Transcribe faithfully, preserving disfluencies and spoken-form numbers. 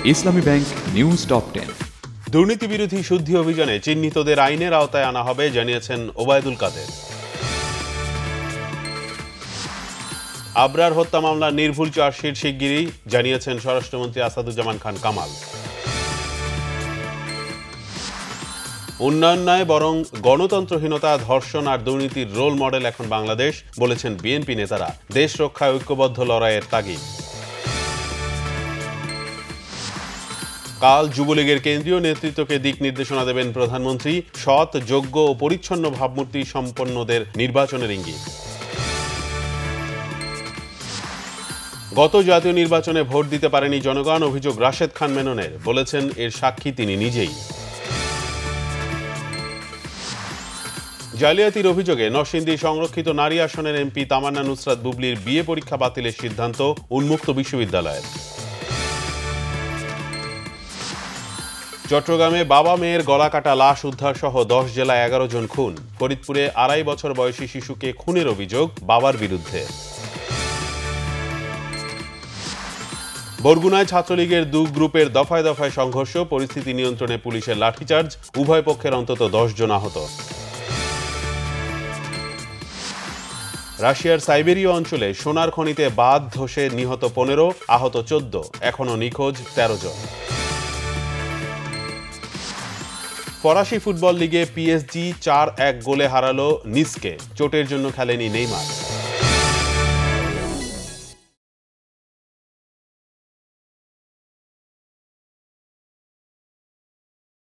ইসলামী bank news top ten. দুর্নীতি বিরোধী শুদ্ধি অভিযানে চিহ্নিতদের আইনের আওতায় আনা হবে জানিয়েছেন ওবায়দুল কাদের। আবরার হত্যা মামলার নির্ভুল চার্জশিট শিগগিরই জানিয়েছেন স্বরাষ্ট্রমন্ত্রী আসাদুজ্জামান খান কামাল। উন্নয়ন নয় বরং গণতন্ত্রহীনতা, ধর্ষণ আর দুর্নীতির রোল মডেল এখন বাংলাদেশ, বলেছেন বিএনপি নেতারা। দেশ রক্ষায় ঐক্যবদ্ধ লড়াইয়ের তাগিদ। কাল যুবলীগের কেন্দ্রীয় নেতৃত্বকে দিক নির্দেশনা দেবেন প্রধানমন্ত্রী। সৎ, যোগ্য ও পরিচ্ছন্ন ভাবমূর্তি সম্পন্নদের নির্বাচনের ইঙ্গিত। গত জাতীয় নির্বাচনে ভোট দিতে পারেনি জনগণ, অভিযোগ রাশেদ খান মেননের। বলেছেন এর সাক্ষী তিনি নিজেই। জালিয়াতির অভিযোগে নরসিংদী সংরক্ষিত নারী আসনের এমপি তামান্না নুসরাত বুবলির বিয়ে পরীক্ষা বাতিলের সিদ্ধান্ত উন্মুক্ত বিশ্ববিদ্যালয়ের। চট্টগ্রামে বাবা মেয়ের গলা কাটা লাশ উদ্ধার সহ দশ জেলায় এগারো জন খুন। ফরিদপুরে আড়াই বছর বয়সী শিশুকে খুনের অভিযোগ বাবার বিরুদ্ধে। বরগুনায় ছাত্রলীগের দু গ্রুপের দফায় দফায় সংঘর্ষ, পরিস্থিতি নিয়ন্ত্রণে পুলিশের লাঠিচার্জ, উভয় পক্ষের অন্তত দশ জন আহত। রাশিয়ার সাইবেরীয় অঞ্চলে সোনার খনিতে বাঁধ ধসে নিহত পনেরো, আহত চোদ্দ, এখনও নিখোঁজ তেরো জন। ফরাসি ফুটবল লিগে পিএসজি চার এক গোলে হারালো নিসকে। চোটের জন্য খেলেনি নেইমার।